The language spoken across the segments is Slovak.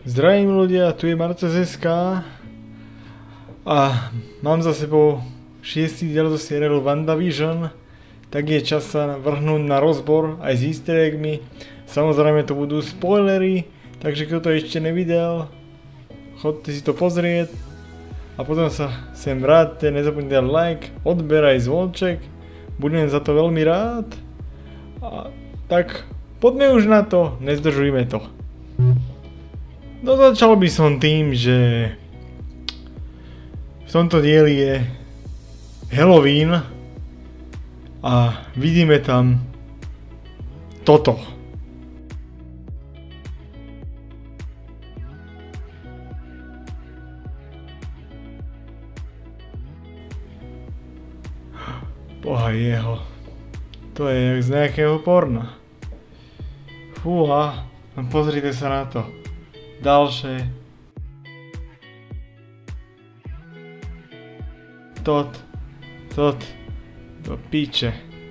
Zdravím ľudia, tu je Marcez.sk a mám za sebou 6. diel zo seriálu WandaVision, tak je čas sa vrhnúť na rozbor aj s easter eggmi. Samozrejme to budú spoilery, takže kto to ešte nevidel, chodte si to pozrieť a potom sa sem vráťte, nezabudnite dať like, odber aj zvonček, budem za to veľmi rád. A tak poďme už na to, nezdržujme to. No začal by som tým, že v tomto dieli je Halloween a vidíme tam toto. Boha jeho, to je jak z nejakého porna. Fúha, no pozrite sa na to. Ďalšie. Tot, do piče.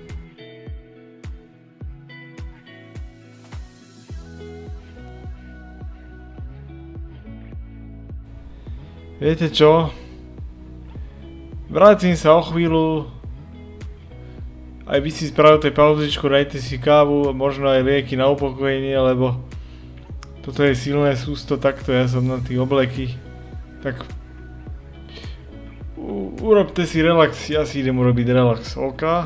Viete čo? Vrátim sa o chvíľu. Aj vy si spravte pauzičku, dajte si kávu, možno aj lieky na upokojenie, lebo toto je silné sústo, takto ja som na tých obleky. Tak urobte si relax, ja si idem urobiť relax, OK?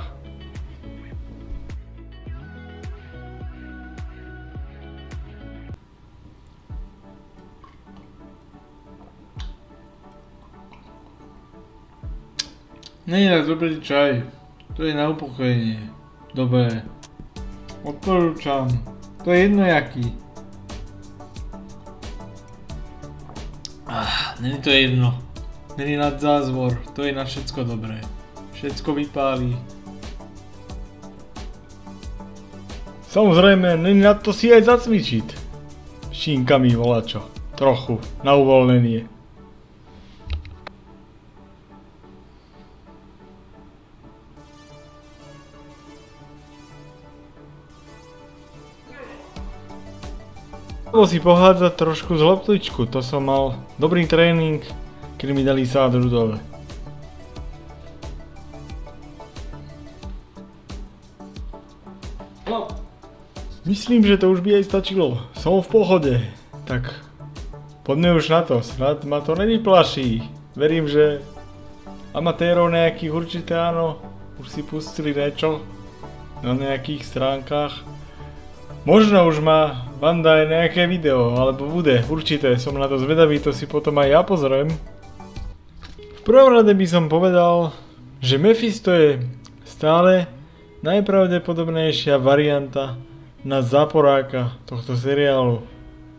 Nie je dobrý čaj, to je na upokojenie. Dobre, odporúčam, to je jedno jaký. Není to jedno. Není nad zázvor. To je na všetko dobré. Všetko vypálí. Samozrejme, není na to si aj zacvičiť. Šínkami volačo. Trochu. Na uvoľnenie. Si pohádzať trošku z loptičku, to som mal dobrý tréning, keď mi dali sádru dole. No, myslím, že to už by aj stačilo, som v pohode, tak poďme už na to, snad ma to nevyplaší. Verím, že amatérov nejakých určite áno, už si pustili niečo na nejakých stránkach. Možno už má Wanda aj nejaké video, alebo bude, určite, som na to zvedavý, to si potom aj ja pozriem. V prvom rade by som povedal, že Mephisto je stále najpravdepodobnejšia varianta na záporáka tohto seriálu.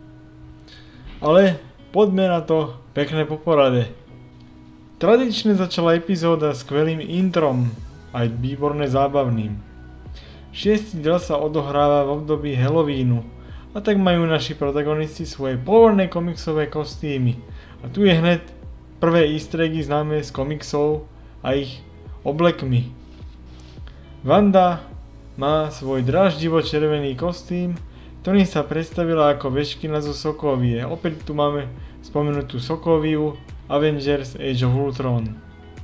Ale poďme na to pekné po porade. Tradične začala epizóda skvelým introm, aj výborne zábavným. 6. diel sa odohráva v období Halloweenu a tak majú naši protagonisti svoje pôvodné komiksové kostýmy. A tu je hneď prvé easter eggy známe z komiksov a ich oblekmi. Wanda má svoj dráždivo červený kostým, ktorý sa predstavila ako veškina zo Sokovie. Opäť tu máme spomenutú Sokoviu Avengers Age of Ultron.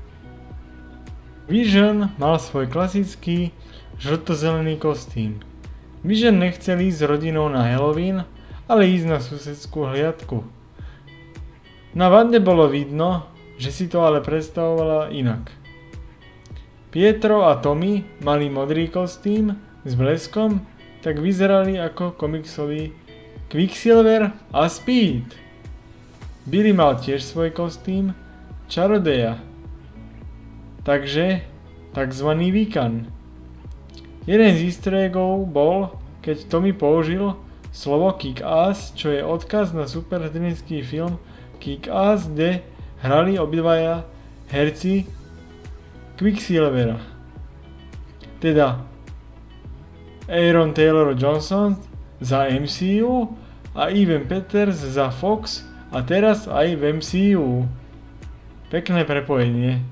Vision mal svoj klasický žlto-zelený kostým. Vision nechcel ísť s rodinou na Halloween, ale ísť na susedskú hliadku. Na Wande bolo vidno, že si to ale predstavovala inak. Pietro a Tommy mali modrý kostým s bleskom, tak vyzerali ako komiksový Quicksilver a Speed. Billy mal tiež svoj kostým čarodeja, takže takzvaný Wiccan. Jeden z easter eggov bol, keď Tommy použil slovo Kick-Ass, čo je odkaz na superhrdinský film Kick-Ass, kde hrali obidvaja herci Quicksilvera. Teda Aaron Taylor Johnson za MCU a Evan Peters za Fox a teraz aj v MCU. Pekné prepojenie.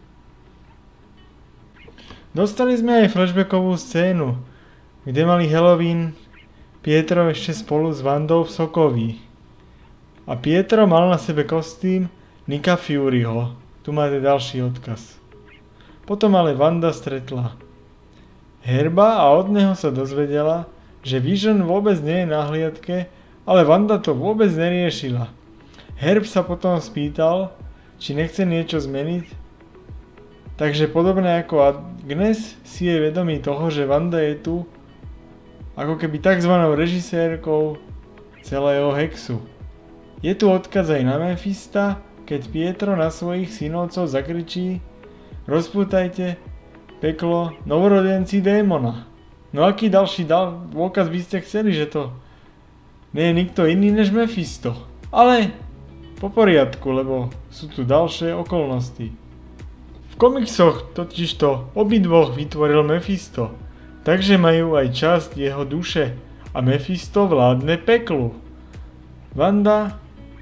Dostali sme aj flashbackovú scénu, kde mali Halloween Pietro ešte spolu s Wandou v Sokovii. A Pietro mal na sebe kostým Nicka Furyho. Tu máte ďalší odkaz. Potom ale Wanda stretla Herba a od neho sa dozvedela, že Vision vôbec nie je na hliadke, ale Wanda to vôbec neriešila. Herb sa potom spýtal, či nechce niečo zmeniť, takže podobne ako Agnes si je vedomý toho, že Wanda je tu ako keby takzvanou režisérkou celého Hexu. Je tu odkaz aj na Mephista, keď Pietro na svojich synovcov zakričí: rozpútajte peklo, novorodenci démona. No aký ďalší dôkaz by ste chceli, že to nie je nikto iný než Mephisto? Ale po poriadku, lebo sú tu ďalšie okolnosti. V komiksoch totižto obidvoch vytvoril Mephisto, takže majú aj časť jeho duše a Mephisto vládne peklu. Wanda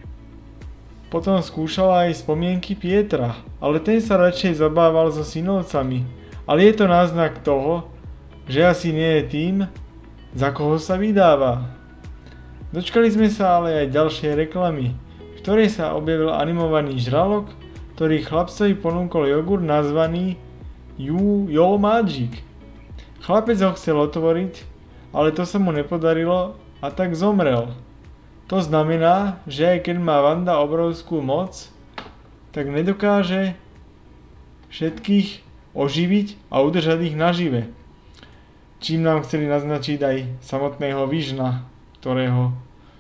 potom skúšala aj spomienky Pietra, ale ten sa radšej zabával so synovcami. Ale je to náznak toho, že asi nie je tým, za koho sa vydáva. Dočkali sme sa ale aj ďalšie reklamy, v ktorej sa objavil animovaný žralok, ktorý chlapcovi ponúkol jogurt nazvaný Yo Magic. Chlapec ho chcel otvoriť, ale to sa mu nepodarilo a tak zomrel. To znamená, že aj keď má Wanda obrovskú moc, tak nedokáže všetkých oživiť a udržať ich nažive. Čím nám chceli naznačiť aj samotného Visiona, ktorého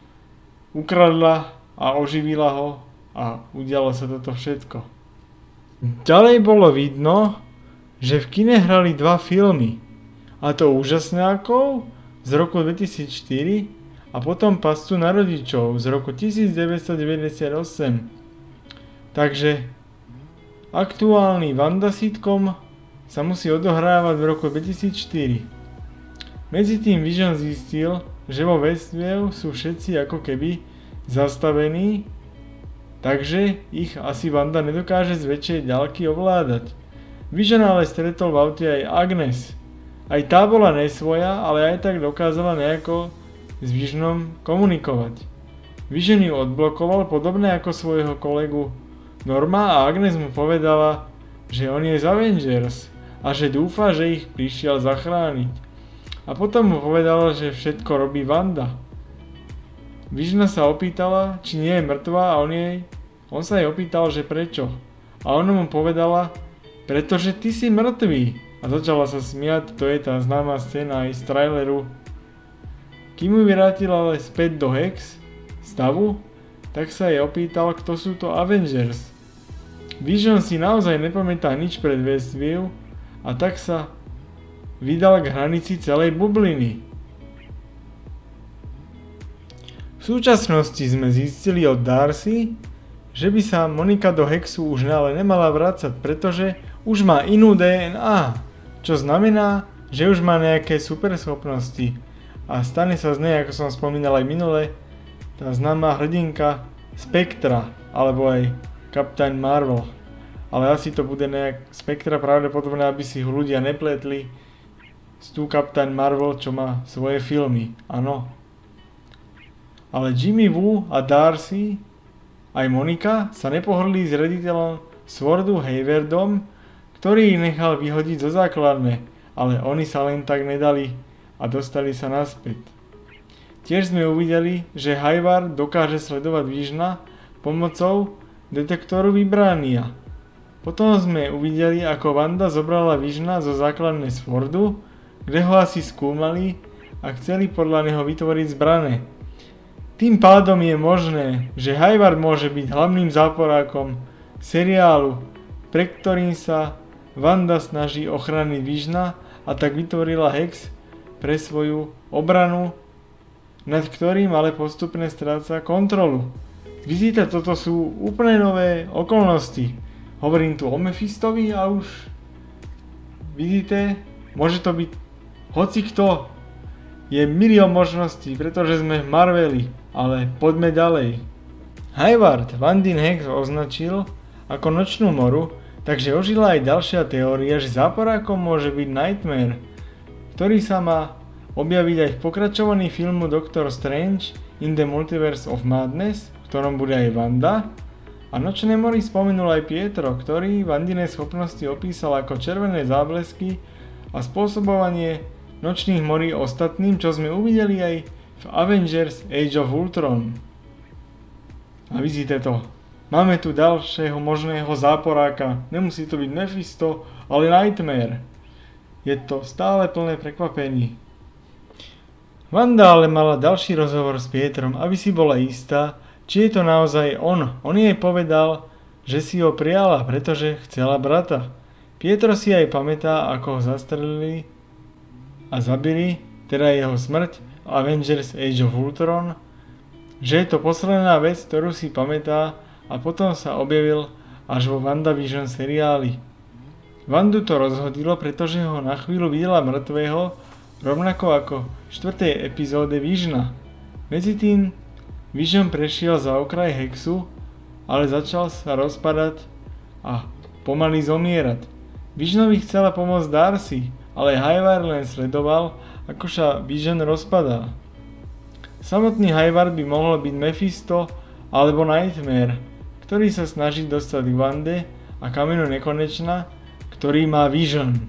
ukradla a oživila ho a udialo sa toto všetko. Ďalej bolo vidno, že v kine hrali dva filmy, a to Úžasnákov z roku 2004 a potom Pascu na rodičov z roku 1998. Takže aktuálny Wanda sitcom sa musí odohrávať v roku 2004. Medzi tým Vision zistil, že vo Westview sú všetci ako keby zastavení, takže ich asi Wanda nedokáže z väčšej ďalky ovládať. Vision ale stretol v aute aj Agnes. Aj tá bola nesvoja, ale aj tak dokázala nejako s Visionom komunikovať. Vision ju odblokoval podobne ako svojho kolegu Norma a Agnes mu povedala, že on je z Avengers a že dúfa, že ich prišiel zachrániť. A potom mu povedala, že všetko robí Wanda. Visiona sa opýtala, či nie je mŕtva a on sa jej opýtal, že prečo. A ona mu povedala, pretože ty si mŕtvý. A začala sa smiať, to je tá známa scéna aj z traileru. Kým ju vrátil ale späť do Hex stavu, tak sa jej opýtal, kto sú to Avengers. Vision si naozaj nepamätá nič pred Westview a tak sa vydal k hranici celej bubliny. V súčasnosti sme zistili od Darcy, že by sa Monika do Hexu už ale nemala vracať, pretože už má inú DNA, čo znamená, že už má nejaké superschopnosti a stane sa z nej, ako som spomínal aj minule, tá známa hrdinka Spectra, alebo aj Captain Marvel. Ale asi to bude nejak Spectra pravdepodobne, aby si ho ľudia nepletli s tú Captain Marvel, čo má svoje filmy, áno. Ale Jimmy Woo a Darcy, aj Monika, sa nepohodli s rediteľom Swordu Haywardom, ktorý ich nechal vyhodiť zo základne, ale oni sa len tak nedali a dostali sa naspäť. Tiež sme uvideli, že Hayward dokáže sledovať Visiona pomocou detektoru Vibrania. Potom sme uvideli, ako Wanda zobrala Visiona zo základnej Swordu, kde ho asi skúmali a chceli podľa neho vytvoriť zbrane. Tým pádom je možné, že Hayward môže byť hlavným záporákom seriálu, pre ktorým sa Wanda snaží ochrániť Visiona a tak vytvorila Hex pre svoju obranu, nad ktorým ale postupne stráca kontrolu. Vidíte, toto sú úplne nové okolnosti. Hovorím tu o Mephistovi a už vidíte, môže to byť hocikto. Je milión možností, pretože sme v Marveli, ale poďme ďalej. Hayward Wandin Hex označil ako nočnú moru, takže ožila aj ďalšia teória, že záporákom môže byť Nightmare, ktorý sa má objaviť aj v pokračovaní filmu Doctor Strange in the Multiverse of Madness, v ktorom bude aj Wanda. A Nočné mori spomenul aj Pietro, ktorý Wandine schopnosti opísal ako červené záblesky a spôsobovanie nočných morí ostatným, čo sme uvideli aj v Avengers Age of Ultron. A vidíte to. Máme tu ďalšieho možného záporáka. Nemusí to byť Mephisto, ale Nightmare. Je to stále plné prekvapení. Wanda ale mala ďalší rozhovor s Pietrom, aby si bola istá, či je to naozaj on. On jej povedal, že si ho prijala, pretože chcela brata. Pietro si aj pamätá, ako ho zastrelili a zabili, teda jeho smrť v Avengers Age of Ultron, že je to posledná vec, ktorú si pamätá, a potom sa objavil až vo WandaVision seriáli. Wandu to rozhodilo, pretože ho na chvíľu videla mŕtvého, rovnako ako v 4. epizóde Visiona. Medzitým Vision prešiel za okraj Hexu, ale začal sa rozpadať a pomaly zomierať. Visionovi chcela pomôcť Darcy, ale Hayward len sledoval, ako sa Vision rozpadá. Samotný Hayward by mohol byť Mephisto alebo Nightmare, ktorý sa snaží dostať k Wande a Kamenu Nekonečna, ktorý má Vision.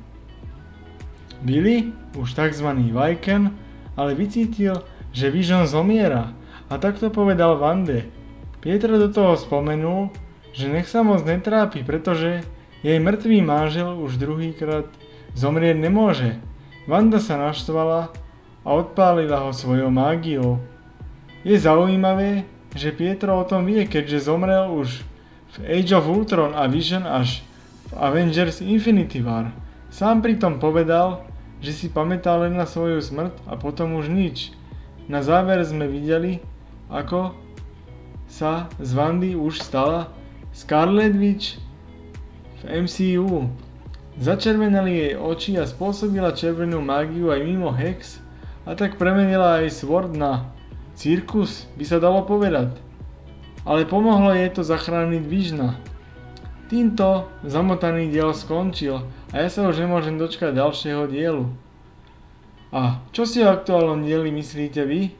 Billy, už tzv. Viken, ale vycítil, že Vision zomiera a takto povedal Wande. Pietro do toho spomenul, že nech sa moc netrápi, pretože jej mŕtvý manžel už druhýkrát zomrieť nemôže. Wanda sa naštvala a odpálila ho svojou mágiou. Je zaujímavé, že Pietro o tom vie, keďže zomrel už v Age of Ultron a Vision až v Avengers Infinity War. Sám pritom povedal, že si pamätá len na svoju smrť a potom už nič. Na záver sme videli, ako sa z Wandy už stala Scarlet Witch v MCU. Začervenali jej oči a spôsobila červenú mágiu aj mimo Hex a tak premenila aj Sword na cirkus, by sa dalo povedať. Ale pomohlo jej to zachrániť Visiona. Týmto zamotaný diel skončil a ja sa už nemôžem dočkať ďalšieho dielu. A čo si o aktuálnom dieli myslíte vy?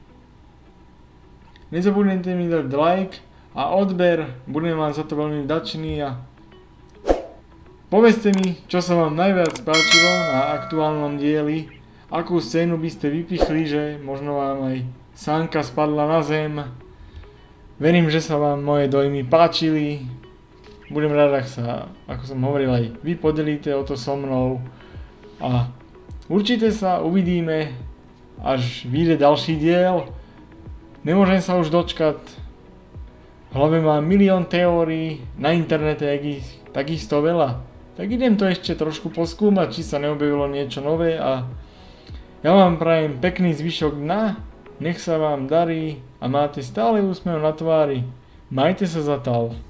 Nezabudnite mi dať like a odber, budem vám za to veľmi vďačný a povedzte mi, čo sa vám najviac páčilo na aktuálnom dieli, akú scénu by ste vypichli, že možno vám aj sánka spadla na zem. Verím, že sa vám moje dojmy páčili. Budem rád, ak sa, ako som hovoril, aj vy podelíte o to so mnou. A určite sa uvidíme, až vyjde ďalší diel. Nemôžem sa už dočkať. V hlave mám milión teórií, na internete je ich takisto veľa. Tak idem to ešte trošku poskúmať, či sa neobjavilo niečo nové a ja vám prajem pekný zvyšok dňa, nech sa vám darí a máte stále úsmev na tvári. Majte sa zatiaľ.